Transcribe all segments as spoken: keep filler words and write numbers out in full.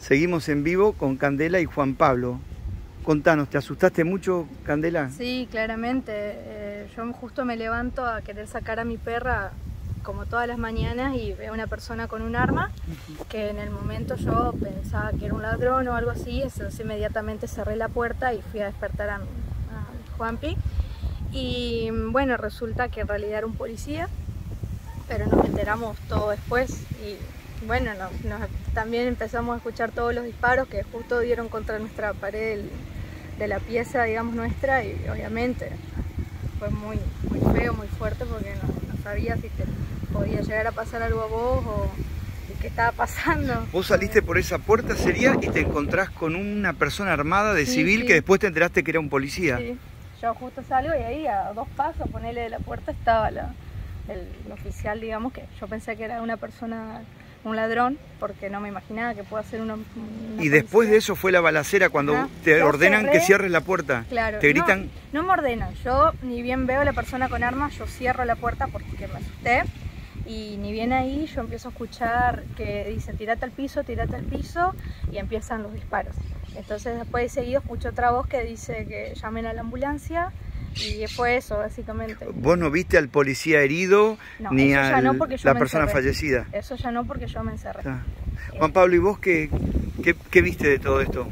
Seguimos en vivo con Candela y Juan Pablo. Contanos, ¿te asustaste mucho, Candela? Sí, claramente. Eh, yo justo me levanto a querer sacar a mi perra como todas las mañanas y veo a una persona con un arma, que en el momento yo pensaba que era un ladrón o algo así, entonces inmediatamente cerré la puerta y fui a despertar a, a Juanpi. Y bueno, resulta que en realidad era un policía, pero nos enteramos todo después y bueno, nos, nos, también empezamos a escuchar todos los disparos que justo dieron contra nuestra pared del, de la pieza, digamos, nuestra, y obviamente fue muy, muy feo, muy fuerte, porque no, no sabía si te podía llegar a pasar algo a vos o qué estaba pasando. Vos saliste por esa puerta, sería, y te encontrás con una persona armada de sí, civil sí. que después te enteraste que era un policía. Sí, yo justo salgo y ahí a dos pasos, ponele de la puerta, estaba la, el, el oficial, digamos, que yo pensé que era una persona, un ladrón, porque no me imaginaba que pueda ser una, una Y después policía. de eso fue la balacera cuando Ajá. te Yo ordenan cerré, que cierres la puerta. Claro, te gritan. No, no me ordenan, yo ni bien veo a la persona con armas, yo cierro la puerta porque me asusté. Y ni bien ahí yo empiezo a escuchar que dicen tirate al piso, tirate al piso, y empiezan los disparos. Entonces después de seguido escucho otra voz que dice que llamen a la ambulancia, y fue eso básicamente. ¿Vos no viste al policía herido No, ni eso ya a no, porque yo la me persona encerré. fallecida? Eso ya no, porque yo me encerré. Ah. Juan Pablo, ¿y vos qué, qué, qué viste de todo esto?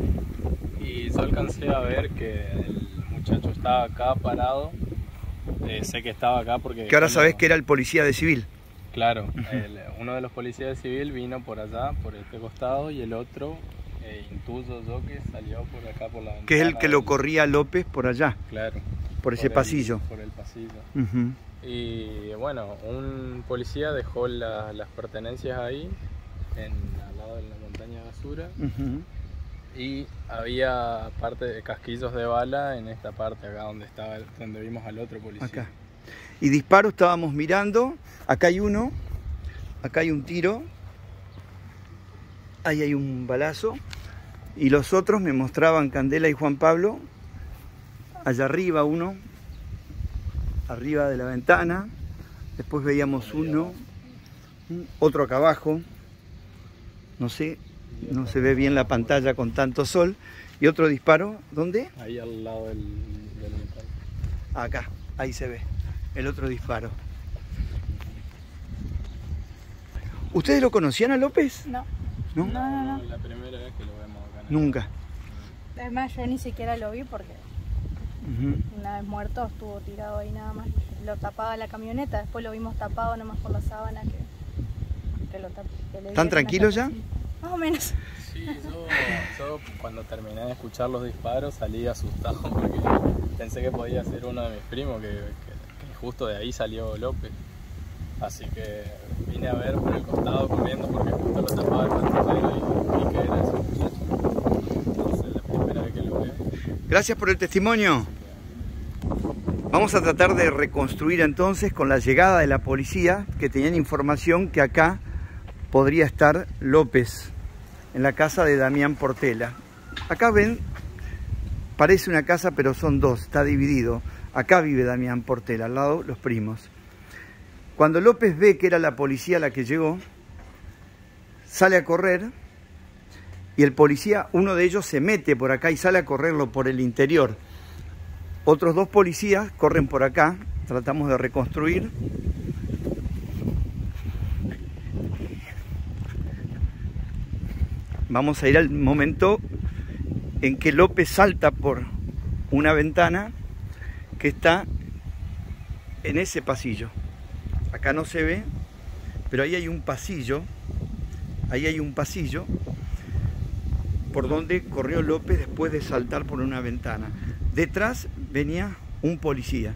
Y yo alcancé a ver que el muchacho estaba acá parado. Eh, sé que estaba acá porque... Que ahora cuando... sabés que era el policía de civil. Claro, el, uno de los policías de civil vino por allá, por este costado, y el otro, eh, intuyo yo, que salió por acá por la ventana. Que es el que lo del... corría López por allá. Claro. Por ese el, pasillo. Por el pasillo. Uh-huh. Y bueno, un policía dejó la, las pertenencias ahí, en, al lado de la montaña de basura. Uh-huh. Y había parte de casquillos de bala en esta parte acá donde estaba, donde vimos al otro policía. Acá. Y disparos estábamos mirando. Acá hay uno. Acá hay un tiro. Ahí hay un balazo. Y los otros me mostraban Candela y Juan Pablo. Allá arriba uno. Arriba de la ventana. Después veíamos uno. Otro acá abajo. No sé. No se ve bien la pantalla con tanto sol. Y otro disparo. ¿Dónde? Ahí al lado del, del metal. Acá. Ahí se ve. El otro disparo. ¿Ustedes lo conocían a López? No. ¿No? No, no, no. La primera vez que lo vemos acá. Nunca. Es más, yo ni siquiera lo vi porque Uh-huh. una vez muerto estuvo tirado ahí nada más. Lo tapaba la camioneta, después lo vimos tapado nomás por la sábana que, que lo tapó. ¿Están tranquilos ya? Más o menos. Sí, yo, yo cuando terminé de escuchar los disparos salí asustado porque pensé que podía ser uno de mis primos, que, que, que justo de ahí salió López. Así que vine a ver por el costado corriendo porque justo lo tapaba el patrullero y vi que era ese muchacho. Entonces la primera vez que lo veo. Gracias por el testimonio. Vamos a tratar de reconstruir entonces con la llegada de la policía, que tenían información que acá podría estar López, en la casa de Damián Portela. Acá ven, parece una casa pero son dos, está dividido. Acá vive Damián Portela, al lado los primos. Cuando López ve que era la policía la que llegó, sale a correr y el policía, uno de ellos se mete por acá y sale a correrlo por el interior. Otros dos policías corren por acá, tratamos de reconstruir. Vamos a ir al momento en que López salta por una ventana que está en ese pasillo. Acá no se ve, pero ahí hay un pasillo, ahí hay un pasillo por donde corrió López después de saltar por una ventana. Detrás venía un policía.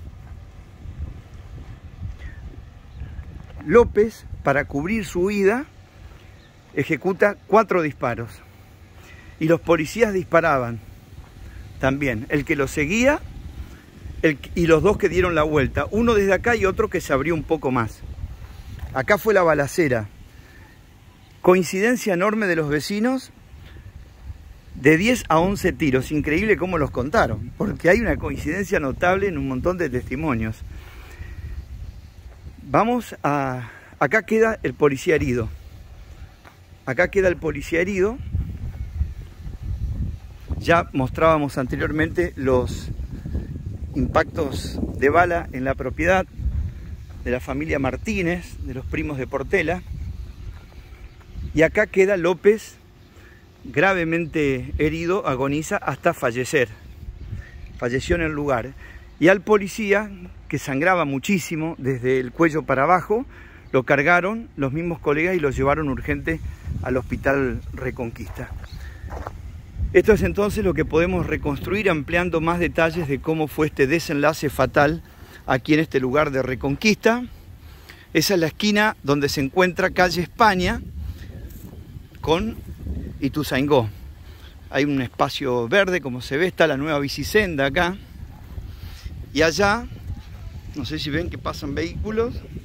López, para cubrir su huida, ejecuta cuatro disparos. Y los policías disparaban también. El que lo seguía el, y los dos que dieron la vuelta. Uno desde acá y otro que se abrió un poco más. Acá fue la balacera. Coincidencia enorme de los vecinos. De diez a once tiros. Increíble cómo los contaron. Porque hay una coincidencia notable en un montón de testimonios. Vamos a... Acá queda el policía herido. Acá queda el policía herido. Ya mostrábamos anteriormente los impactos de bala en la propiedad de la familia Martínez, de los primos de Portela. Y acá queda López gravemente herido, agoniza hasta fallecer. Falleció en el lugar. Y al policía, que sangraba muchísimo desde el cuello para abajo, lo cargaron los mismos colegas y lo llevaron urgente al Hospital Reconquista. Esto es entonces lo que podemos reconstruir ampliando más detalles de cómo fue este desenlace fatal aquí en este lugar de Reconquista. Esa es la esquina donde se encuentra calle España con Ituzaingó. Hay un espacio verde, como se ve, está la nueva bicisenda acá. Y allá, no sé si ven que pasan vehículos,